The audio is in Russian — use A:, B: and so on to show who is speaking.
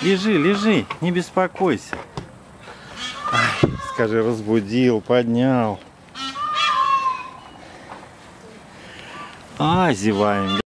A: Лежи, лежи, не беспокойся. Ай, скажи, разбудил, поднял. А, зеваем.